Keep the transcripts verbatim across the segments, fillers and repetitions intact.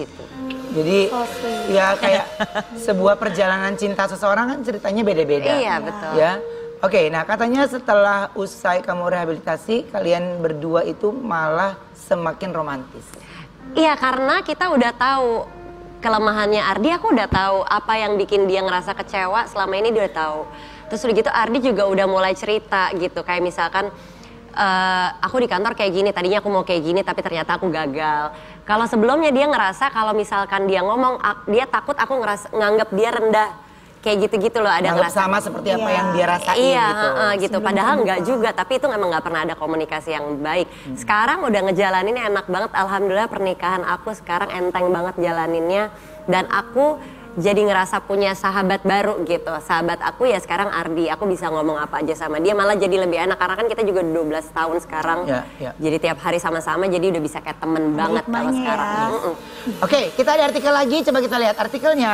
gitu. Jadi oh, ya kayak sebuah perjalanan cinta seseorang kan ceritanya beda-beda. Iya betul. Ya, oke. Nah katanya setelah usai kamu rehabilitasi, kalian berdua itu malah semakin romantis. Iya karena kita udah tahu kelemahannya Ardi, aku udah tahu apa yang bikin dia ngerasa kecewa selama ini dia udah tahu. Terus udah gitu Ardi juga udah mulai cerita gitu kayak misalkan. Uh, aku di kantor kayak gini, tadinya aku mau kayak gini tapi ternyata aku gagal. Kalau sebelumnya dia ngerasa kalau misalkan dia ngomong, dia takut aku ngerasa nganggap dia rendah. Kayak gitu-gitu loh, ada nganggap ngerasa sama seperti apa iya. yang dia rasain iya, gitu. Iya, gitu. Padahal enggak juga, tapi itu memang nggak pernah ada komunikasi yang baik. Hmm. Sekarang udah ngejalaninnya enak banget, alhamdulillah pernikahan aku sekarang enteng banget jalaninnya. Dan aku jadi ngerasa punya sahabat baru gitu. Sahabat aku ya sekarang Ardi, aku bisa ngomong apa aja sama dia, malah jadi lebih enak karena kan kita juga dua belas tahun sekarang. Ya, ya. Jadi tiap hari sama-sama jadi udah bisa kayak temen banget kalau sekarang. Ya. Mm -mm. Oke, kita ada artikel lagi, coba kita lihat artikelnya.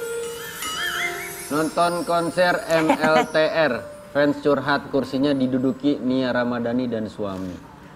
Nonton konser M L T R, fans curhat kursinya diduduki Nia Ramadhani dan suami.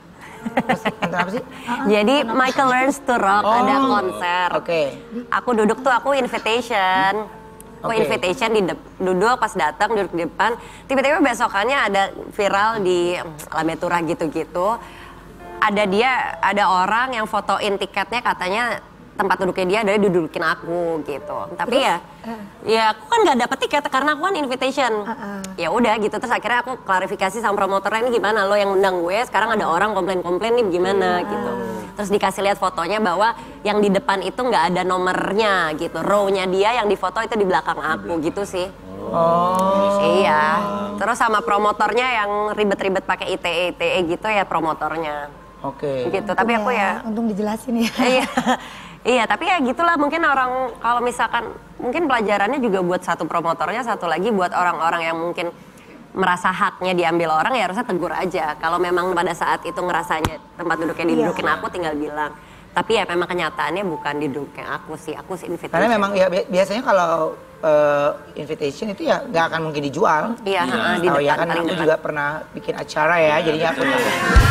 Apa sih? Jadi Michael Learns to Rock oh, ada konser. Oke. Okay. Aku duduk tuh aku invitation. Aku okay. invitation di duduk pas datang duduk di depan. Tiba-tiba besokannya ada viral di Labetura gitu-gitu. Ada dia, ada orang yang fotoin tiketnya katanya tempat duduknya dia adalah dudukin aku gitu. Tapi terus, ya, uh. ya aku kan nggak dapet tiket karena aku kan invitation. Uh -uh. Ya udah gitu. Terus akhirnya aku klarifikasi sama promotornya, ini gimana lo yang undang gue? Sekarang ada orang komplain-komplain nih gimana uh. gitu. Terus dikasih lihat fotonya bahwa yang di depan itu nggak ada nomornya gitu. Row-nya dia yang difoto itu di belakang aku gitu sih. Oh. Iya. Terus sama promotornya yang ribet-ribet pakai I T E I T E gitu ya promotornya. Oke. Okay. Gitu. Tapi aku ya. Untung dijelasin ya. Iya. Iya, tapi ya gitulah mungkin orang kalau misalkan mungkin pelajarannya juga buat satu promotornya, satu lagi buat orang-orang yang mungkin merasa haknya diambil orang ya harusnya tegur aja. Kalau memang pada saat itu ngerasanya tempat duduknya didudukin iya. aku tinggal bilang. Tapi ya memang kenyataannya bukan diduduknya aku sih, aku sih invitation. Karena memang ya biasanya kalau uh, invitation itu ya nggak akan mungkin dijual. Iya, ya, di depan, ya kan aku depan. Juga pernah bikin acara ya, jadinya aku tahu.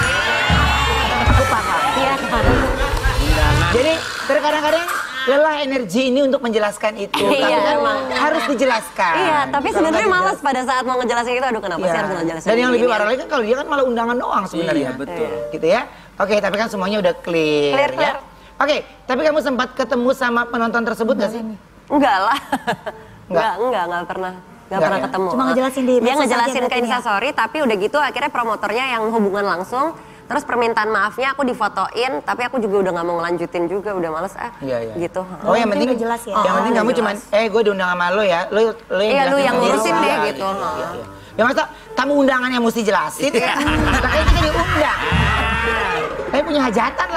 Aku paham. Iya, jadi terkadang-kadang lelah energi ini untuk menjelaskan itu, iya, tapi kan emang harus dijelaskan. Iya, tapi sebenarnya malas pada saat mau ngejelasin itu, aduh kenapa iya. sih harus ngejelasin. Dan yang lebih parah lagi kan kalau dia kan malah undangan doang sebenarnya. Iya, betul. Gitu ya. Oke, tapi kan semuanya udah clear, clear, ya. Clear. Oke, tapi kamu sempat ketemu sama penonton tersebut nggak sih? Enggak lah. Enggak, enggak, enggak pernah. Gak pernah ya? Ketemu. Cuma ngejelasin di dia ngejelasin ke Instastory, tapi udah gitu akhirnya promotornya yang hubungan langsung. Terus permintaan maafnya aku difotoin, tapi aku juga udah gak mau ngelanjutin juga, udah males ah, iya, iya. gitu. Oh yang penting jelas ya. Yang penting oh, kamu cuman, eh gue diundang sama lo ya, lo lo yang iya, lu yang ngurusin deh ya, gitu. Iya, iya. Ya masa tamu undangan yang mesti jelasin, makanya kita diundang. Tapi punya hajatan